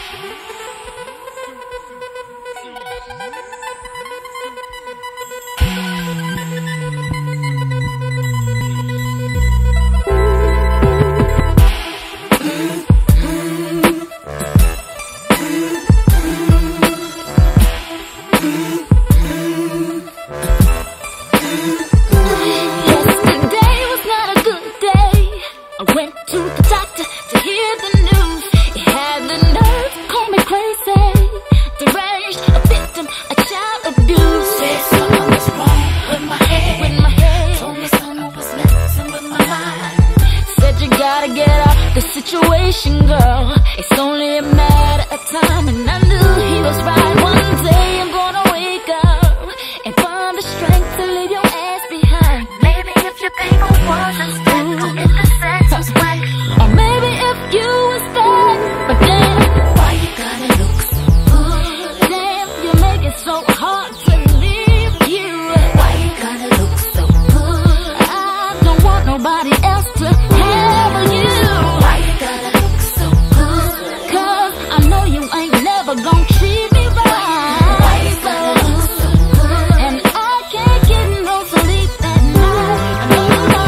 I went to the doctor to hear the news. He had the nerve to call me crazy, deranged, a victim of child abuse. Said something was wrong with my head, told me someone was messing with my mind. Said you gotta get out the situation, girl. It's only a matter of time, and I knew he was right. One day I'm gonna wake up and find the strength to leave your ass behind. Maybe if your paper wasn't stuck in the sentence way, or maybe if you was bad, but then why you gotta look so good? Damn, you make it so hard to leave you. Why you gotta look so good? I don't want nobody else to have you. Why you gotta look so good? 'Cause I know you ain't never gonna treat me right. Why you gotta look so good? And I can't get no sleep at night. No, no.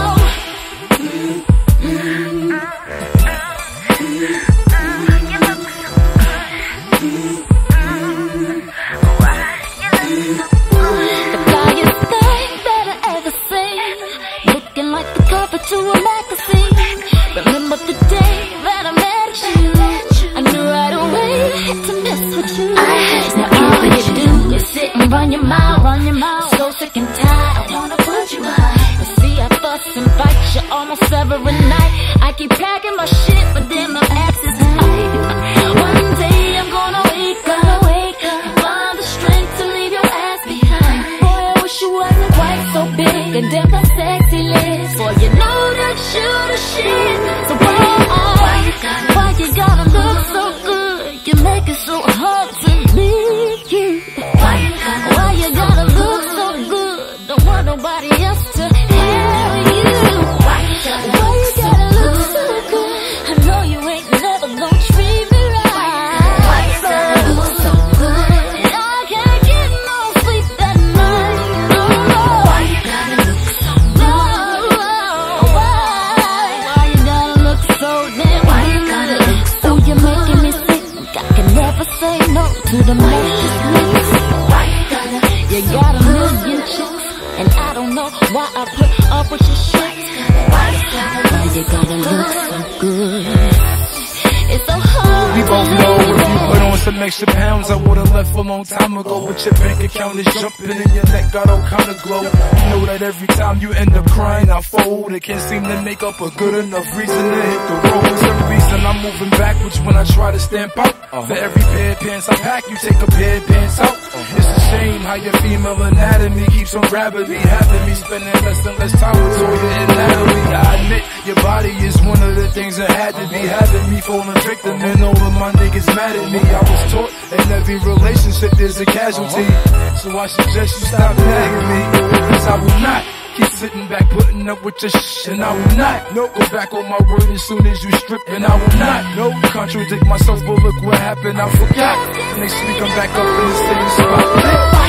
To a magazine. Remember the day that I met you? I knew right away to mess with you. Now all you do is sit and run your mouth, so sick and tired, I wanna put you out. You see, I fuss and fight you almost every night. I keep packing my shit, but then my ass is tight. One day I'm gonna wake up and find the strength to leave your ass behind. Boy, I wish you wasn't quite so big and damn my sexy lips. Boy, you know that you're the shit. So why you gotta look so good? You make it so hard to leave you. Why you gotta look so good? Don't want nobody else to have you. Why you gotta look so good? I know you ain't never gonna treat me right. Why you gotta look so good? And I can't get no sleep that night. No, no. Why you gotta look so good? Why you gotta look so damn? Why you gotta look so good? You're making me sick. I can never say no to the most mix. Why you got a million chicks, and I don't know why I put up with your shit. Why you gotta look so good? It's so hard. We both know if you put on some extra pounds, I would've left a long time ago. But your bank account is jumping and your neck got all kind of glow. You know that every time you end up crying, I fold. It can't seem to make up a good enough reason to hit the road. For some reason I'm moving backwards when I try to stamp out. For every pair of pants I pack, you take a pair of pants out. It's a shame how your female anatomy keeps on grabbing me, having me spending less and less time with Toya and Natalie. I admit your body is one of the things that had to be having me falling victim, and all of my niggas mad at me. I was taught in every relationship there's a casualty, so I suggest you stop nagging me, 'cause I will not keep sitting back putting up with your shit, and I will not go back on my word as soon as you strip, and I will not contradict myself, but look what happened, I forgot. Next week I'm back up in the same spot.